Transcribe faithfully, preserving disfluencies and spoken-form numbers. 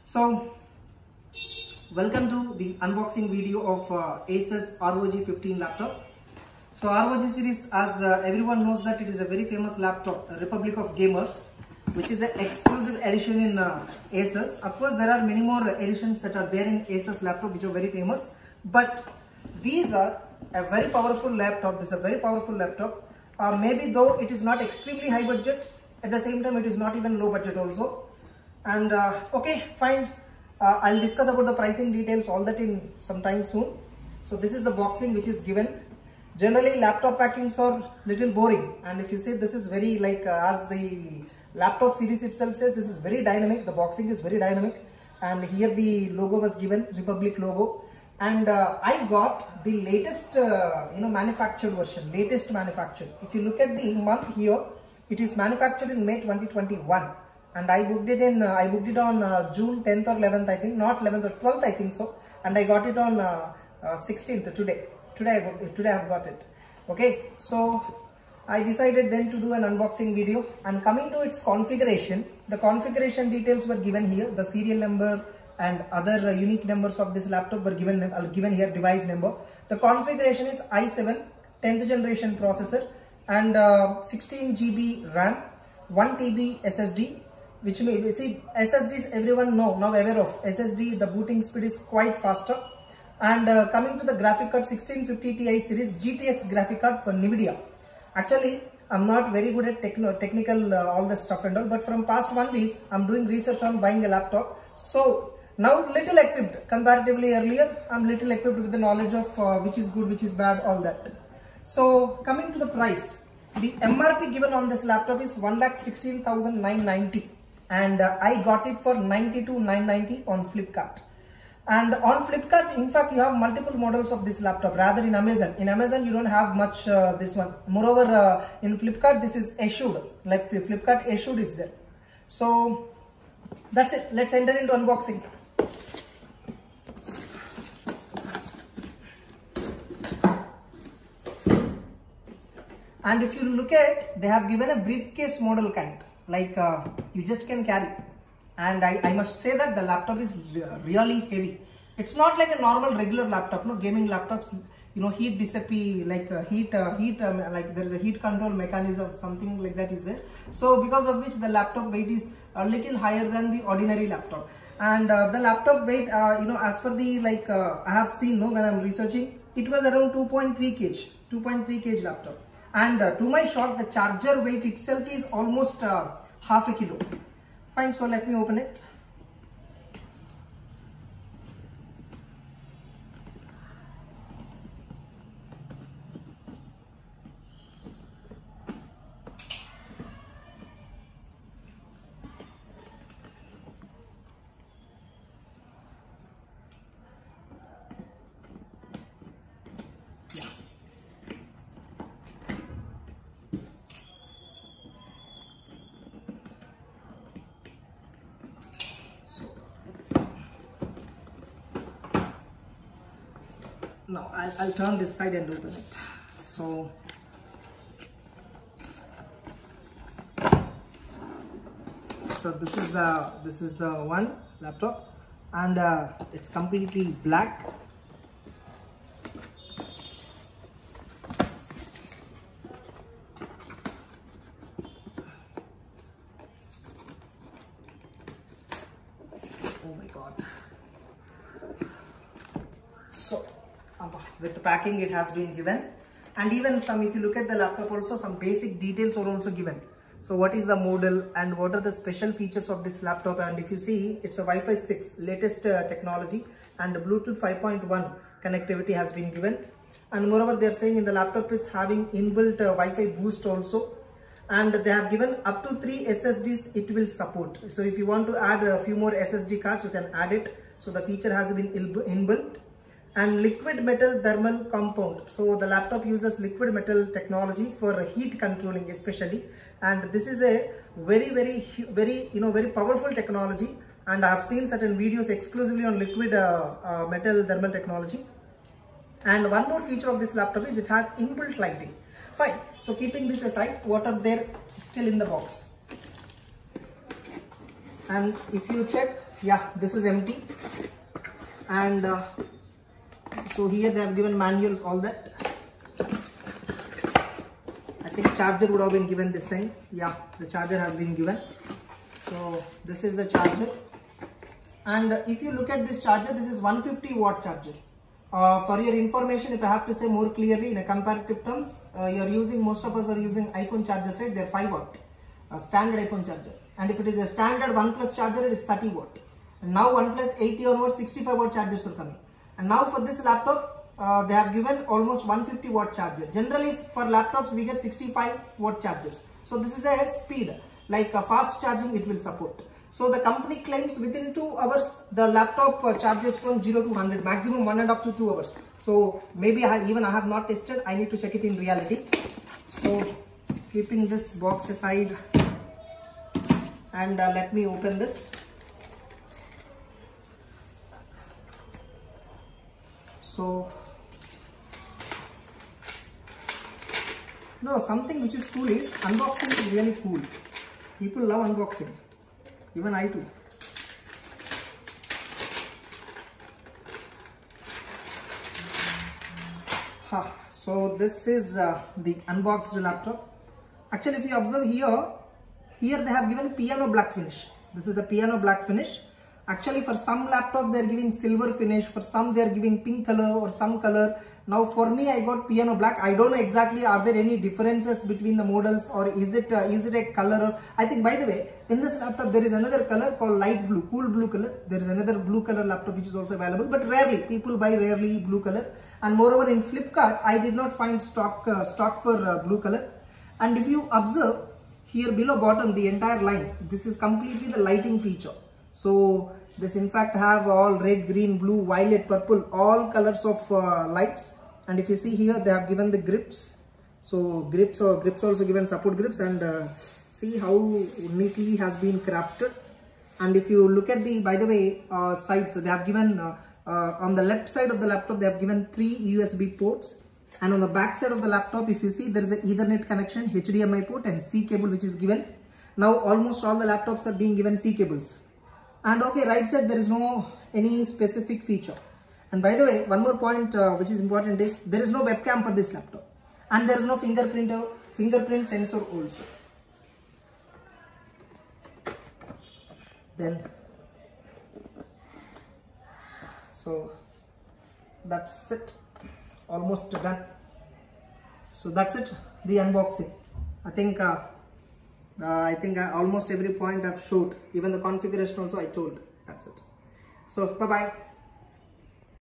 So welcome to the unboxing video of uh, Asus R O G fifteen laptop. So R O G series, as uh, everyone knows that it is a very famous laptop, Republic of Gamers, which is an exclusive edition in uh, Asus. Of course, there are many more editions that are there in Asus laptop which are very famous, but these are a very powerful laptop. This is a very powerful laptop. Uh, maybe though it is not extremely high budget, at the same time it is not even low budget also. And uh, okay, fine. Uh, I'll discuss about the pricing details, all that in some time soon. So this is the boxing which is given. Generally, laptop packings are little boring, and if you see, this is very like uh, as the laptop series itself says, this is very dynamic. The boxing is very dynamic, and here the logo was given, Republic logo. And uh, I got the latest, uh, you know, manufactured version, latest manufactured. If you look at the month here, it is manufactured in May twenty twenty-one. And I booked it in, uh, I booked it on uh, June tenth or eleventh, I think, not eleventh or twelfth, I think so. And I got it on uh, uh, sixteenth today. Today I booked it, today I have got it. Okay, so I decided then to do an unboxing video. And coming to its configuration, the configuration details were given here. The serial number and other uh, unique numbers of this laptop were given, uh, given here, device number. The configuration is i seven tenth generation processor and uh, sixteen G B RAM, one T B S S D. Which may see S S Ds everyone know now aware of. S S D, the booting speed is quite faster. And uh, coming to the graphic card, sixteen fifty Ti series G T X graphic card for NVIDIA. Actually, I'm not very good at techno technical uh, all the stuff and all, but from past one week I'm doing research on buying a laptop. So now little equipped comparatively earlier. I'm little equipped with the knowledge of uh, which is good, which is bad, all that. So coming to the price, the M R P given on this laptop is one lakh sixteen thousand nine hundred ninety. And uh, I got it for ninety-two thousand nine hundred ninety on Flipkart. And on Flipkart, in fact, you have multiple models of this laptop, rather in Amazon. In Amazon, you don't have much uh, this one. Moreover, uh, in Flipkart, this is issued, like Flipkart issued is there. So that's it. Let's enter into unboxing. And if you look at, they have given a briefcase model kind. Like uh, you just can carry, and I, I must say that the laptop is re really heavy. It's not like a normal regular laptop, no gaming laptops. You know, heat dissipate, like uh, heat, uh, heat, um, like there is a heat control mechanism, something like that is there. So because of which the laptop weight is a little higher than the ordinary laptop. And uh, the laptop weight, uh, you know, as per the like uh, I have seen, no, when I'm researching, it was around two point three kilograms, two point three kilograms laptop. And uh, to my shock, the charger weight itself is almost uh, half a kilo. Fine, so let me open it. Now I'll, I'll turn this side and open it. So so this is the this is the one laptop, and uh, it's completely black. Oh my god. So with the packing it has been given, and even some, if you look at the laptop also, some basic details are also given. So what is the model and what are the special features of this laptop, and if you see, it's a Wi-Fi six latest uh, technology, and Bluetooth five point one connectivity has been given. And moreover, they are saying in the laptop is having inbuilt uh, Wi-Fi boost also, and they have given up to three S S Ds it will support. So if you want to add a few more S S D cards, you can add it. So the feature has been inbuilt. And liquid metal thermal compound. So the laptop uses liquid metal technology for heat controlling especially, and this is a very very very you know very powerful technology, and I have seen certain videos exclusively on liquid uh, uh, metal thermal technology. And one more feature of this laptop is it has inbuilt lighting. Fine, so keeping this aside, what are there still in the box? And if you check yeah, this is empty. And uh, so here they have given manuals, all that. I think charger would have been given this time. Yeah, the charger has been given. So this is the charger. And if you look at this charger, this is one fifty watt charger. Uh, for your information, if I have to say more clearly in a comparative terms, uh, you're using, most of us are using iPhone chargers, right? They're five watt, a standard iPhone charger. And if it is a standard OnePlus charger, it is thirty watt. And now OnePlus eighty onwards, sixty-five watt chargers are coming. And now for this laptop, uh, they have given almost one fifty watt charger. Generally for laptops, we get sixty-five watt chargers. So this is a speed, like a fast charging it will support. So the company claims within two hours, the laptop uh, charges from zero to one hundred, maximum one and a half to two hours. So maybe I, even I have not tested, I need to check it in reality. So keeping this box aside, and uh, let me open this. So, no, something which is cool is unboxing is really cool. People love unboxing. Even I too. Huh. So this is uh, the unboxed laptop. Actually, if you observe here, here they have given piano black finish. This is a piano black finish. Actually, for some laptops they are giving silver finish. For some they are giving pink color or some color. Now for me, I got piano black. I don't know exactly, are there any differences between the models, or is it uh, is it a color? I think, by the way, in this laptop there is another color called light blue, cool blue color. There is another blue color laptop which is also available, but rarely, people buy rarely blue color. And moreover, in Flipkart, I did not find stock uh, stock for uh, blue color. And if you observe here below bottom, the entire line, this is completely the lighting feature. So this in fact have all red, green, blue, violet, purple, all colors of uh, lights. And if you see here, they have given the grips. So grips or grips also given support grips, and uh, see how neatly has been crafted. And if you look at the, by the way, uh, sides, they have given uh, uh, on the left side of the laptop, they have given three U S B ports. And on the back side of the laptop, if you see, there is an Ethernet connection, H D M I port and C cable which is given. Now almost all the laptops are being given C cables. And okay, right side there is no any specific feature. And by the way, one more point uh, which is important is there is no webcam for this laptop, and there is no fingerprint uh, fingerprint sensor also. Then, so that's it, almost done. So that's it, the unboxing. I think uh, uh, I think uh, almost every point I've showed, even the configuration also I told. That's it. So bye bye.